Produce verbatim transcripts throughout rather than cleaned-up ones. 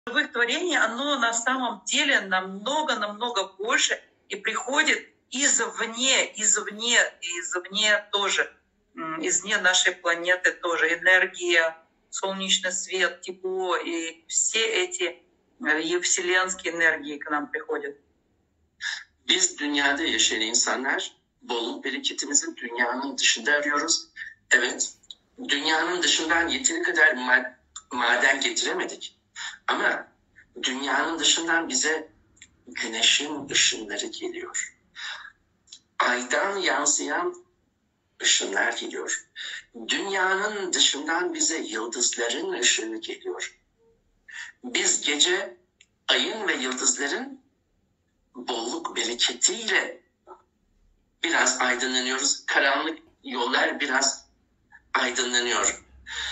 живых творений, оно на самом деле намного-намного больше и приходит извне, извне, извне тоже, извне нашей планеты тоже. Энергия, солнечный свет, тепло и все эти и вселенские энергии к нам приходят. Biz dünyada yaşayan insanlar bolluk bereketimizi dünyanın dışında arıyoruz. Evet, dünyanın dışından yeteri kadar mad- maden getiremedik. Ama dünyanın dışından bize güneşin ışınları geliyor. Aydan yansıyan ışınlar geliyor. Dünyanın dışından bize yıldızların ışını geliyor. Biz gece ayın ve yıldızların bolluk bereketiyle biraz aydınlanıyoruz. Karanlık yollar biraz aydınlanıyor.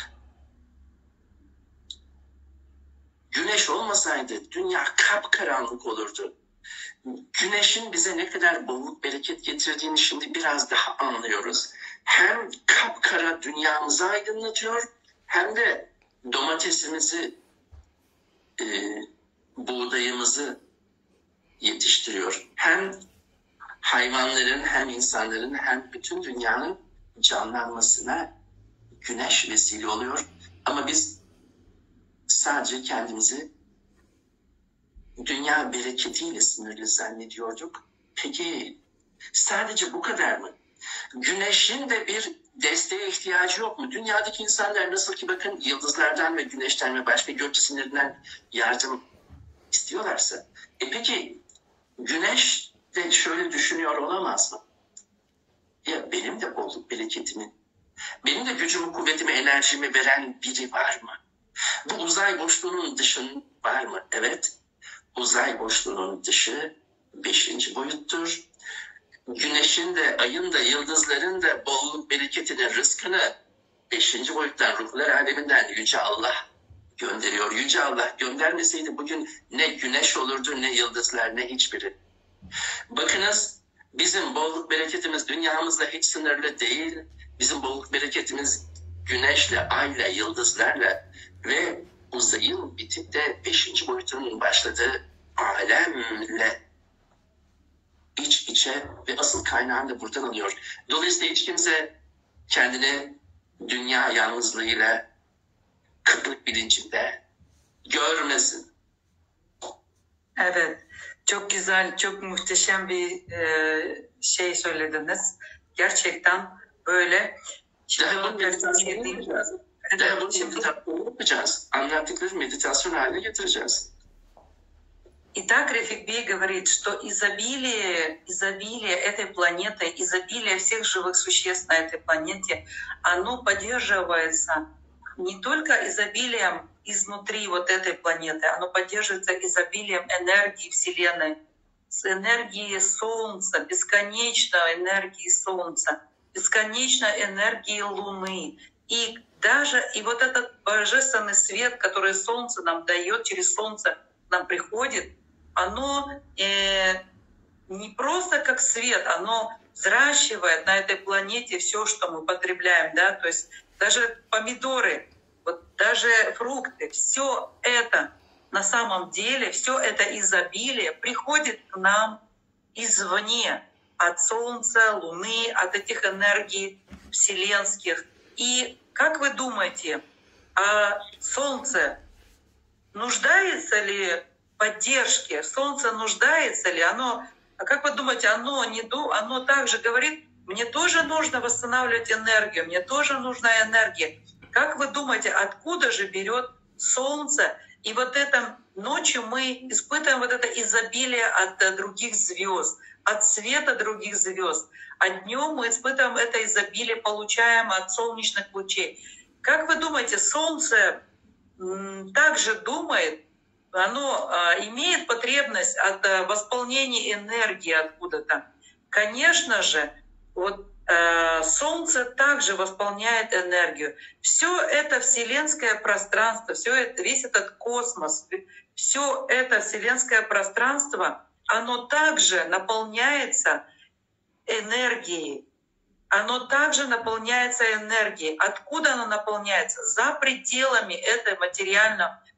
Güneş olmasaydı dünya kapkaranlık olurdu. Güneşin bize ne kadar bolluk bereket getirdiğini şimdi biraz daha anlıyoruz. Hem kapkara dünyamızı aydınlatıyor hem de domatesimizi, e, buğdayımızı yetiştiriyor. Hem hayvanların hem insanların hem bütün dünyanın canlanmasına güneş vesile oluyor. Ama biz sadece kendimizi dünya bereketiyle sınırlı zannediyorduk. Peki sadece bu kadar mı? Güneşin de bir desteğe ihtiyacı yok mu? Dünyadaki insanlar nasıl ki bakın yıldızlardan ve güneşten ve başka gök cisimlerinden yardım istiyorlarsa. E peki güneş de şöyle düşünüyor olamaz mı? Ya benim de bolluk bereketimi, benim de gücümü, kuvvetimi, enerjimi veren biri var mı? Bu uzay boşluğunun dışın var mı? Evet. Uzay boşluğunun dışı beşinci boyuttur. Güneşin de, ayın da, yıldızların da bolluk bereketini, rızkını beşinci boyuttan, ruhlar aleminden Yüce Allah gönderiyor. Yüce Allah göndermeseydi bugün ne güneş olurdu, ne yıldızlar, ne hiçbiri. Bakınız bizim bolluk bereketimiz dünyamızla hiç sınırlı değil. Bizim bolluk bereketimiz güneşle, ayla, yıldızlarla ve uzayın bitip de beşinci boyutunun başladığı alemle iç içe ve asıl kaynağını da buradan alıyor. Dolayısıyla hiç kimse kendini dünya yalnızlığıyla, kıtlık bilincinde görmesin. Evet, çok güzel, çok muhteşem bir e, şey söylediniz. Gerçekten böyle. Daha bu meditasyonu yapacağız. Daha bu meditasyonu yapacağız. Anlattıkları meditasyon haline getireceğiz. Итак, Рефик Бей говорит, что изобилие, изобилие этой планеты, изобилие всех живых существ на этой планете, оно поддерживается не только изобилием изнутри вот этой планеты, оно поддерживается изобилием энергии Вселенной, с энергией Солнца, бесконечной энергии Солнца, бесконечной энергии Луны. И даже и вот этот божественный свет, который Солнце нам дает, через Солнце нам приходит, оно э, не просто как свет, оно взращивает на этой планете все, что мы потребляем, да, то есть даже помидоры, вот даже фрукты, все это на самом деле, все это изобилие приходит к нам извне, от Солнца, Луны, от этих энергий вселенских. И как вы думаете, а Солнце нуждается ли в поддержке? Солнце нуждается ли? Оно, а как вы думаете, оно, не, оно также говорит, мне тоже нужно восстанавливать энергию, мне тоже нужна энергия. Как вы думаете, откуда же берет Солнце? И вот это ночью мы испытываем вот это изобилие от других звезд, от света других звезд. А днем мы испытываем это изобилие, получаем от солнечных лучей. Как вы думаете, Солнце также думает, оно имеет потребность от восполнения энергии откуда-то? Конечно же, вот Солнце также восполняет энергию. Все это вселенское пространство, все это, весь этот космос, все это вселенское пространство, оно также наполняется энергией. Оно также наполняется энергией. Откуда оно наполняется? За пределами этого материального,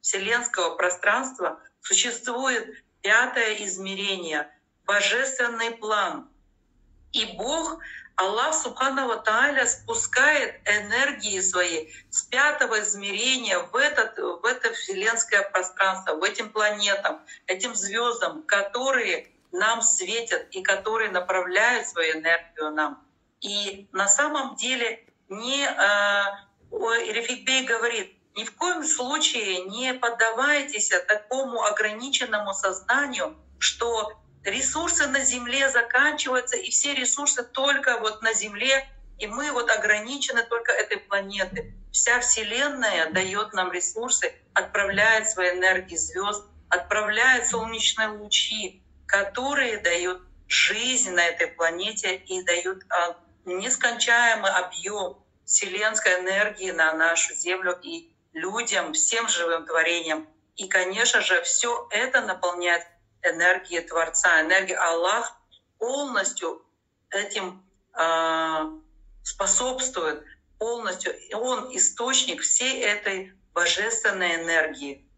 вселенского пространства существует пятое измерение, божественный план. И Бог, Аллах Субхану ва Тааля, спускает энергии свои с пятого измерения в, этот, в это вселенское пространство, в этим планетам, этим звездам, которые нам светят и которые направляют свою энергию нам. И на самом деле не, э, Рефик Бей говорит, ни в коем случае не поддавайтесь такому ограниченному сознанию, что ресурсы на Земле заканчиваются, и все ресурсы только вот на Земле, и мы вот ограничены только этой планетой. Вся Вселенная дает нам ресурсы, отправляет свои энергии звезд, отправляет солнечные лучи, которые дают жизнь на этой планете и дают нескончаемый объем вселенской энергии на нашу Землю и людям, всем живым творениям. И, конечно же, все это наполняет энергией Творца, энергия Аллах полностью этим э, способствует, полностью. И Он источник всей этой божественной энергии.